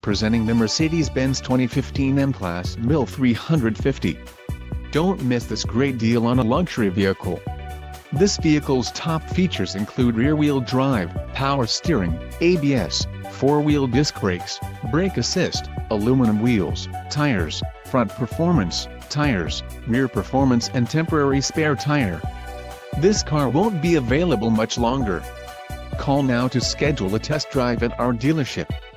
Presenting the Mercedes-Benz 2015 M-Class MIL 350. Don't miss this great deal on a luxury vehicle. This vehicle's top features include rear-wheel drive, power steering, ABS, four-wheel disc brakes, brake assist, aluminum wheels, tires, front performance, tires, rear performance and temporary spare tire. This car won't be available much longer. Call now to schedule a test drive at our dealership.